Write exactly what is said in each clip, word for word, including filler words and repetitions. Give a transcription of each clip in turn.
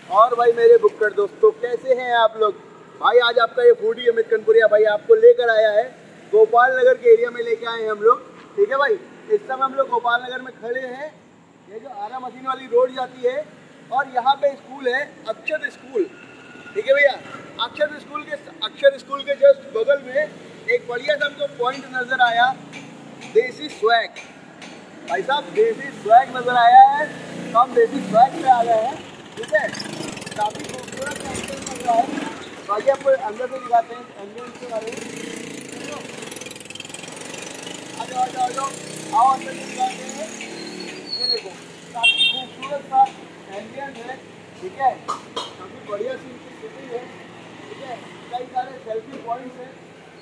और भाई मेरे बुक्कर दोस्तों, कैसे हैं आप लोग? भाई आज आपका ये फूडी अमित कनपुरिया भाई आपको लेकर आया है गोपाल नगर के एरिया में लेके आए हैं हम लोग। ठीक है भाई, इस समय हम लोग गोपाल नगर में खड़े हैं। ये जो आरा मशीन वाली रोड जाती है और यहाँ पे स्कूल है अक्षर स्कूल। ठीक है भैया, अक्षर स्कूल के अक्षर स्कूल के जस्ट बगल में एक बढ़िया सा हमको पॉइंट नजर आया, देसी स्वैग। भाई साहब देसी स्वैग नजर आया है तो हम देसी स्वैग पे आ गए हैं। ठीक है, काफ़ी खूबसूरत एंट्रेंस लग रहा है। बाकी आपको अंदर से दिखाते हैं एंट्रेंस के बारे में। आ जाओ आ जाओ आ जाओ आओ अंदर से दिखाते हैं। ये देखो काफ़ी खूबसूरत सा एंट्रेंस है। ठीक है, काफ़ी बढ़िया सी इनकी सिटिंग है। ठीक है, कई सारे सेल्फी पॉइंट्स हैं।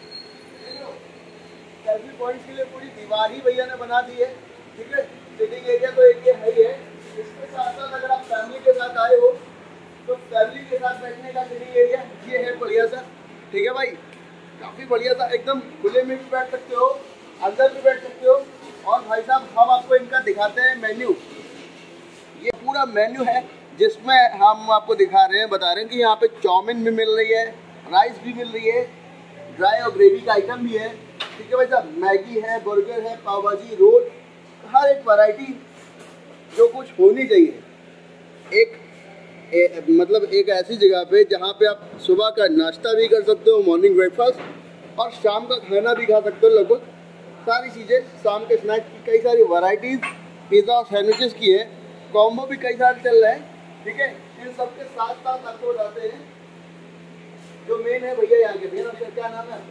सेल्फी पॉइंट्स के लिए पूरी दीवार ही भैया ने बना दी है। ठीक है, सिटिंग एरिया तो एक ये है ही है। इसके साथ साथ अगर आप फैमिली के साथ आए हो तो फैमिली के साथ बैठने का सिटिंग एरिया ये है बढ़िया सा। ठीक है भाई, काफ़ी बढ़िया सा, एकदम खुले में भी बैठ सकते हो, अंदर भी बैठ सकते हो। और भाई साहब हम आपको इनका दिखाते हैं मेन्यू। ये पूरा मेन्यू है जिसमें हम आपको दिखा रहे हैं, बता रहे हैं कि यहाँ पे चाउमीन भी मिल रही है, राइस भी मिल रही है, ड्राई और ग्रेवी का आइटम भी है। ठीक है भाई साहब, मैगी है, बर्गर है, पाव भाजी, रोल, हर एक वैरायटी जो कुछ होनी चाहिए एक ए, मतलब एक ऐसी जगह पे जहाँ पे आप सुबह का नाश्ता भी कर सकते हो, मॉर्निंग ब्रेकफास्ट, और शाम का खाना भी खा सकते हो। लगभग सारी चीज़ें, शाम के स्नैक्स की कई सारी वैरायटीज़, पिज़्ज़ा और सैंडविचेस की है, कॉम्बो भी कई सारे चल रहे हैं। ठीक है, इन सब के साथ साथ आपको बताते हैं जो मेन है भैया यहाँ के। भैया क्या नाम है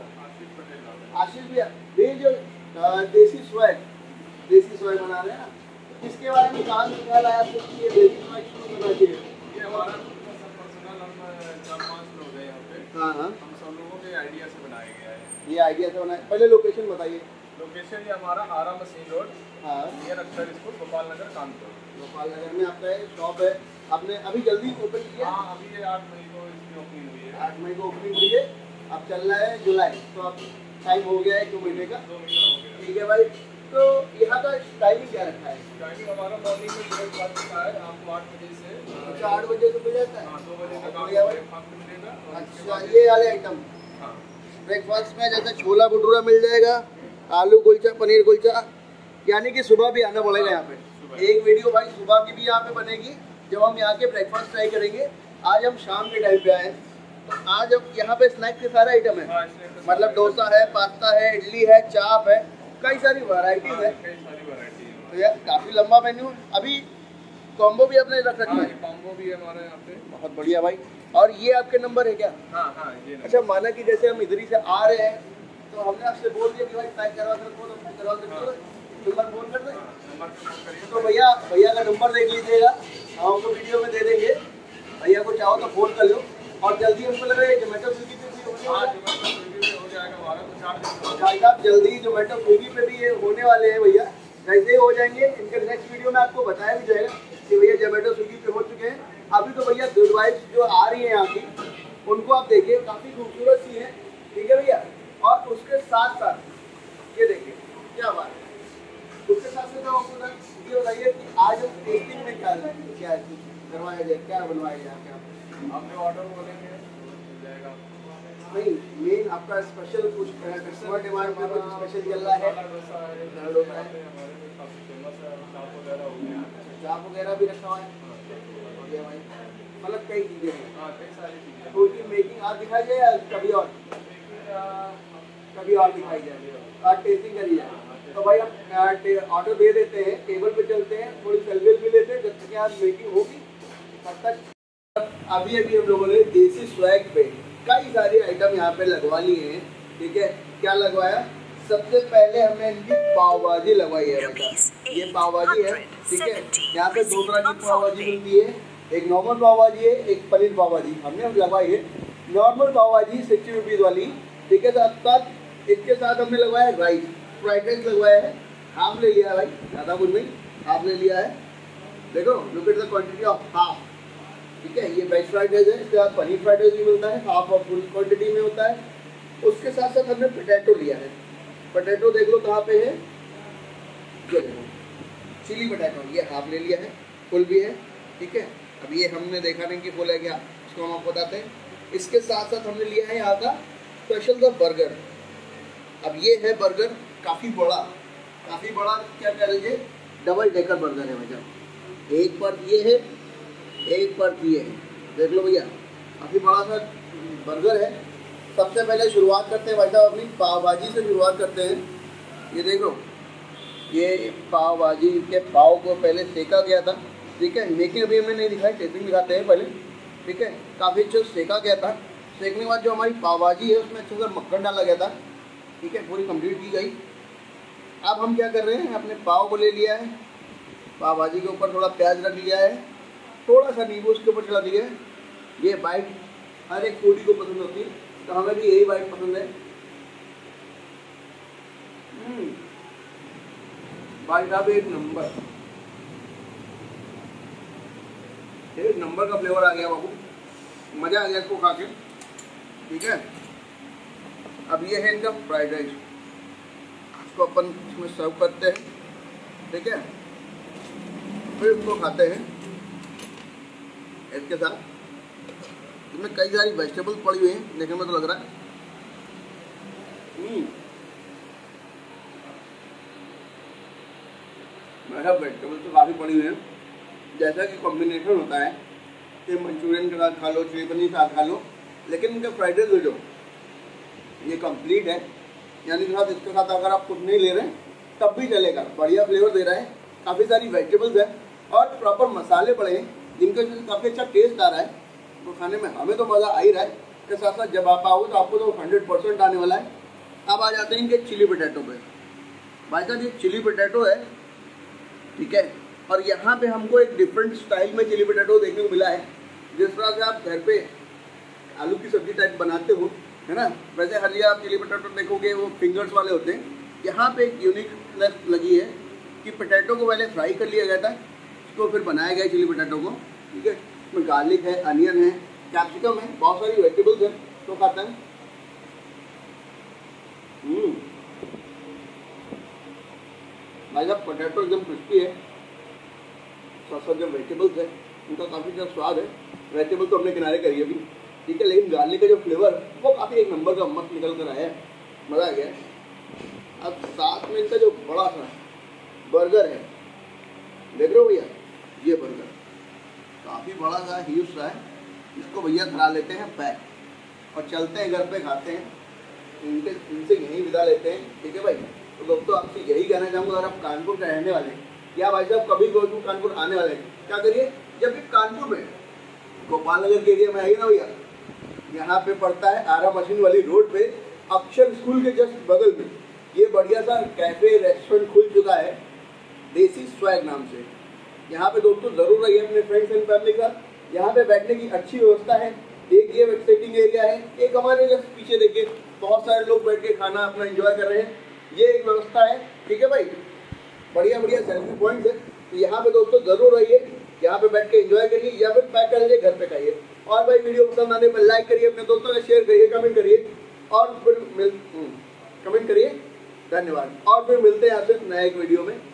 आपका? आशीष भैया। ये जो देसी स्वैग देसी स्वैग बना रहे हैं ना, इसके बारे में कहाँ से ख्याल आया आपको कि ये देसी स्वैग शुरू करना चाहिए? ये हमारा पर्सनल, हम चार पाँच लोग हैं यहाँ पे। हाँ हाँ, हम सब लोगों के आइडिया से बनाया गया है। ये आइडिया से बनाया। पहले लोकेशन बताइए। लोकेशन ये हमारा आरा मशीन रोड, हाँ, नियर अक्षर स्कूल, गोपाल नगर, कानपुर। गोपाल नगर में आपका शॉप है। आपने अभी जल्दी ओपन किया? हाँ, अभी ये आठ मई को इसकी ओपनिंग हुई है। आठ मई को ओपनिंग हुई है। अब चल रहा है जुलाई, तो अब टाइम हो गया है दो महीने का। दो महीना हो गया। ठीक है भाई, तो यहाँ का टाइमिंग क्या रखा है? टाइमिंग हमारा मॉर्निंग में ब्रेकफास्ट का है, आपको आठ बजे से अच्छा, आठ बजे से मिल जाता है। हाँ, दो बजे तक बढ़िया भाई। ब्रेकफास्ट मिलेगा। अच्छा, ये वाले आइटम हाँ, ब्रेकफास्ट में जैसे छोला भटूरा मिल जाएगा, आलू कुलचा, पनीर कुलचा, यानी कि सुबह भी आना पड़ेगा यहाँ पे। एक वीडियो भाई सुबह की भी यहाँ पे बनेगी जब हम यहाँ के ब्रेकफास्ट ट्राई करेंगे। आज हम शाम के टाइम पे आए हैं, तो आज अब यहाँ पे स्नैक्स के सारे आइटम है। हाँ, मतलब डोसा है, पास्ता है, इडली है, चाप है, कई सारी वैरायटीज है। कई सारी वैरायटी है। तो यार काफ़ी लंबा मेन्यू है। अभी कॉम्बो भी आपने रख रखा हाँ, है? ये कॉम्बो भी है हमारे यहाँ पे। बहुत बढ़िया भाई। और ये आपके नंबर है क्या? हाँ हाँ, ये अच्छा, माना कि जैसे हम इधर ही से आ रहे हैं तो हमने आपसे बोल दिया कि भाई पैक करवा कर रखो, तो पैक करवा सकते हो, नंबर फोन कर दें। नंबर पे फोन करिए। तो भैया भैया का नंबर देख लीजिएगा, हम आपको वीडियो में दे देंगे। भैया को चाहो तो फोन कर लो। और जल्दी हमको लग रहा है जोमेटो स्विगी पे भी होने वाला है। हो जाएगा हमारा तो चार दिन। भाई साहब जल्दी जोमेटो स्विगी पे भी ये होने वाले हैं भैया, जैसे ही हो जाएंगे इनके नेक्स्ट वीडियो में आपको बताया भी जाएगा कि भैया जोमेटो स्विगी पे हो चुके हैं। अभी तो भैया गुड वाइब्स जो आ रही है यहाँ की, उनको आप देखिए, काफ़ी खूबसूरत सी है। ठीक है भैया, और उसके साथ साथ ये देखिए क्या बात है। उसके साथ साथ आपको ये बताइए कि आज हम टेस्टिंग में क्या क्या करवाया जाए, क्या बनवाया जाए? क्या आप जो ऑर्डर बोलेंगे मिल जाएगा। नहीं, मेन आपका स्पेशल कुछ कस्टमर डिमांड में कुछ स्पेशल चल रहा है? डोसा है, दाल डोसा है, हमारे में काफ़ी फेमस है, चाप वगैरह हो गया। चाप वगैरह भी रखा हुआ है। बढ़िया भाई, मतलब कई चीज़ें हैं। हाँ, कई सारी चीज़ें। तो उनकी मेकिंग आज दिखाई जाए या कभी और कभी और दिखाई जाए, आज टेस्टिंग करी जाए। तो भाई हम ऑर्डर दे देते हैं, टेबल पे चलते हैं, थोड़ी सेल्फी भी लेते हैं, जब तक यहाँ मेकिंग होगी तब तक। अभी अभी हम लोगों ने देसी स्वैग पे कई सारे आइटम यहाँ पे लगवा लिए हैं। ठीक है, क्या लगवाया? सबसे पहले हमने इनकी पाव भाजी लगवाई है। ये पाव भाजी है। ठीक है, यहाँ पे दो तरह की पाव भाजी मिलती है, एक नॉर्मल पाव भाजी है, एक पनीर पाव भाजी। हमने लगवाई है नॉर्मल पाव भाजी सिक्सटी रुपीज़ वाली। ठीक है, साथ साथ इसके साथ हमने लगवाया राइस, फ्राइड राइस लगवाया है। हाफ ले लिया है भाई, ज़्यादा कुछ नहीं, हाफ ले लिया है। देखो, look at the quantity of half. ठीक है, ये वेज फ्राइड राइस है। इसके बाद पनीर फ्राइड राइस भी मिलता है, हाफ और फुल क्वांटिटी में होता है। उसके साथ साथ हमने पोटैटो लिया है। पोटैटो देख लो कहाँ पे है, ये देखो चिली पोटैटो, ये हाफ ले लिया है, फुल भी है। ठीक है, अब ये हमने देखा नहीं कि फुल है क्या, इसको हम आपको बताते हैं। इसके साथ साथ हमने लिया है यहाँ का स्पेशल द बर्गर। अब ये है बर्गर काफ़ी बड़ा, काफ़ी बड़ा क्या कह लीजिए, डबल डेकर बर्गर है भैया। एक पर ये है, एक पर ये है, देख लो भैया, काफ़ी बड़ा सा बर्गर है। सबसे पहले शुरुआत करते हैं भाई साहब अपनी पाव भाजी से शुरुआत करते हैं। ये देखो, ये पाव भाजी के पाव को पहले सेका गया था, ठीक है, मेकिंग अभी हमने नहीं दिखाई, टेस्टिंग दिखाते हैं पहले, ठीक है। काफ़ी अच्छे सेका गया था। सेकने के बाद जो हमारी पाव भाजी है उसमें अच्छे से मक्खन डाला गया था, ठीक है, पूरी कंप्लीट की गई। अब हम क्या कर रहे हैं, अपने पाव को ले लिया है, पाव भाजी के ऊपर थोड़ा प्याज रख लिया है, थोड़ा सा नींबू उसके ऊपर चला दिया है। ये बाइट हर एक फूडी को पसंद होती है, तो हमें भी यही बाइट पसंद है। बाइट अब एक नंबर, एक नंबर का फ्लेवर आ गया बाबू, मज़ा आ गया इसको खा के, ठीक है। अब ये है इनका फ्राइड राइस, इसको अपन इसमें सर्व करते हैं, ठीक है, फिर इसको खाते हैं इसके साथ। इसमें कई सारी वेजिटेबल्स पड़ी हुई हैं, देखने में तो लग रहा है मेरा वेजिटेबल्स तो काफ़ी पड़ी हुई हैं। जैसा कि कॉम्बिनेशन होता है कि मंचूरियन के साथ खा लो, चिली पनीर के साथ खा लो, लेकिन इनका फ्राइड राइस जो ये कंप्लीट है, यानी कि साथ इसके साथ अगर आप कुछ नहीं ले रहे हैं तब भी चलेगा, बढ़िया फ्लेवर दे रहा है, काफ़ी सारी वेजिटेबल्स है और प्रॉपर मसाले पड़े हैं जिनके वजह से काफ़ी अच्छा टेस्ट आ रहा है। तो खाने में हमें तो मज़ा आ ही रहा है, के साथ साथ जब आप आओगे तो आपको तो हंड्रेड परसेंट आने वाला है। अब आ जाते हैं इनके चिली पोटैटो पे। भाई साहब ये चिली पोटैटो है, ठीक है, और यहाँ पे हमको एक डिफरेंट स्टाइल में चिली पोटैटो देखने को मिला है। जिस तरह से आप घर पे आलू की सब्जी टाइप बनाते हो, है ना, वैसे हर जगह आप चिली पोटैटो देखोगे वो फिंगर्स वाले होते हैं। यहाँ पे एक यूनिकनेस लगी है कि पोटैटो को पहले फ्राई कर लिया गया था, उसको फिर बनाया गया चिली पोटैटो को, ठीक है। इसमें गार्लिक है, अनियन है, कैप्सिकम है, बहुत सारी वेजिटेबल्स हैं, तो खाते हैं। हम्म भाई साहब पोटैटो एकदम क्रिस्पी है, साथ साथ जो वेजिटेबल्स है उनका काफ़ी अच्छा स्वाद है। वेजिटेबल तो हमने किनारे करी अभी, ठीक है, लेकिन गार्लिक का जो फ्लेवर वो काफ़ी एक नंबर का मस्त निकल कर आया है, मज़ा आ गया। अब साथ में इनका जो बड़ा सा बर्गर है, देख रहे हो भैया, ये बर्गर काफ़ी बड़ा सा ह्यूज सा है, इसको भैया करा लेते हैं पैक और चलते हैं घर पे खाते हैं, इनके इनसे यहीं विदा लेते हैं, ठीक है भाई। तो दोस्तों आपसे यही कहना चाहूँगा, अगर आप कानपुर के रहने वाले या भाई साहब कभी गोरखपुर कानपुर आने वाले हैं, क्या करिए, जब भी कानपुर में गोपाल नगर के एरिया में आइए ना भैया, यहाँ पे पड़ता है आरा मशीन वाली रोड पे, अक्षर स्कूल के जस्ट बगल में ये बढ़िया सा कैफे रेस्टोरेंट खुल चुका है देसी स्वैग नाम से। यहाँ पे दोस्तों जरूर रहिए अपने फ्रेंड्स एंड फैमिली के साथ। यहाँ पे बैठने की अच्छी व्यवस्था है, एक ये सिटिंग एरिया है, एक हमारे जस्ट पीछे देखिए बहुत सारे लोग बैठ के खाना अपना एंजॉय कर रहे हैं, ये एक व्यवस्था है, ठीक है भाई। बढ़िया बढ़िया सेल्फी पॉइंट्स है, तो यहाँ पे दोस्तों जरूर रहिए, यहाँ पे बैठ के एंजॉय करिए या फिर पैक कर लीजिए घर पे खाइए। और भाई वीडियो पसंद आने पर लाइक करिए, अपने दोस्तों से शेयर करिए, कमेंट करिए और फिर मिल कमेंट करिए, धन्यवाद। और फिर मिलते हैं आपसे नए एक वीडियो में।